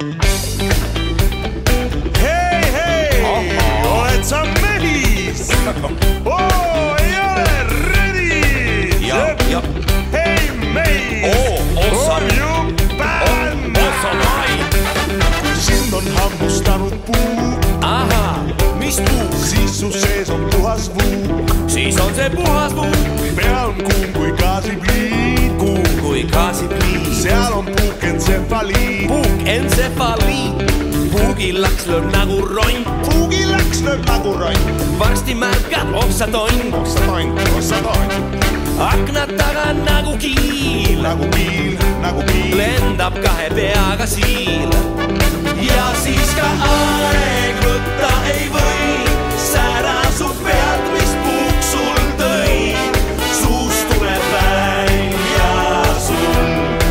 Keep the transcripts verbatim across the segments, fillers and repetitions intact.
Hei, hei! Oled sa mehis? Oo, ei ole redis! Ja, ja. Hei, meis! Oo, ossa. On ju bänd! Ossa vai. Kui sind on hammustanud puu, Ahaa, mis puu? siis su sees on puhas vuu. Siis on see puhas puu. Pea on kuum kui gaasipliin. Kuum kui gaasipliin. Seal on puukentsefaliin. Puukentsefaliin. Puugillaks lööb nagu ront. Puugillaks lööb nagu ront. Varsti märkad ossa tonn. Ossa tonn, ossa tonn. Aknad taga nagu kiil. Nagu piil, nagu piil. Lendab kahe peaga siil. Ja siis ka aeg võtta ei või. Sära su pealt, mis puuk sul tõi. Suust tuleb välja sul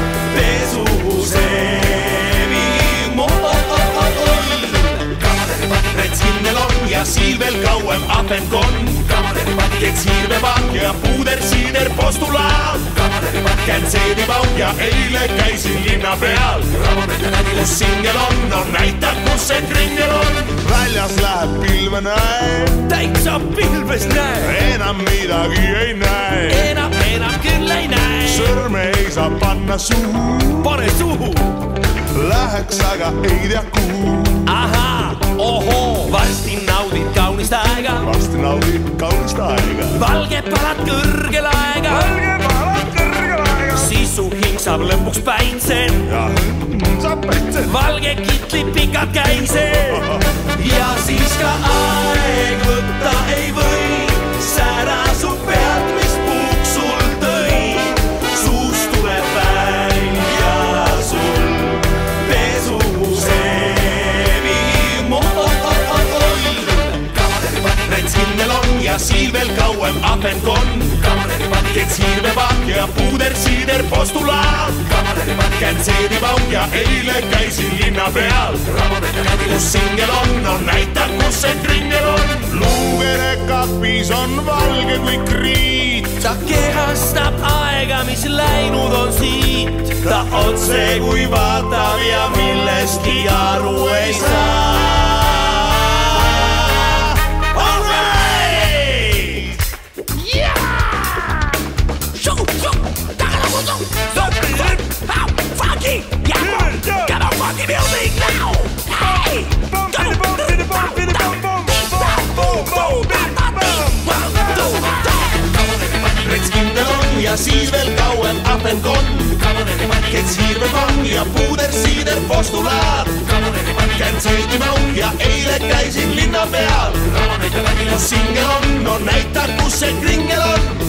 pesuseevi. Rets hinnel on ja siil veel kauem ahvenkon. Ket siirvevad ja puudersiider postulaat. Käntseedivauk ja eile käisin linna peal. Kus singel on, no näita, kus see kringel on. Väljas läheb pilve näe. Täitsa pilves näe. Enam midagi ei näe. Enam, enam küll ei näe. Sõrme ei saa panna suhu. Pane suhu. Läheks aga ei tea kuhu. Ahaa, ohoo, varsti naudid kaunist aega. Varsti naudid kaunist aega. Valge palad kõrgel aega. Valge palad kõrgel aega. Siis su hing saab lõpuks päitsen. Ja saab päitsen. Valge kitli pikad käised. Ja siis ka aeg võtta ei või. Sära su pealt, mis puuk sul tõi. Suust tuleb välja sul pesuseevi. Rets hinnel on ja siil veel kauem ahvenkon. Ket siirvevad ja puudersiider postulaat. Käntseedivauk ja eile käisin linna peal. Kus singel on, no näita, kus see kringel on. Luugene kapis on valge kui kriit. Ta kehastab aega, mis läinud on siit. Ta otse kui vaatab ja millestki aru ei saa. Ja siis veel kauem ahvenkon. Ket siirvevad ja puudersiider postulaat. Käntseedivauk ja eile käisin linna peal. Kus singel on, no näita, kus see kringel on.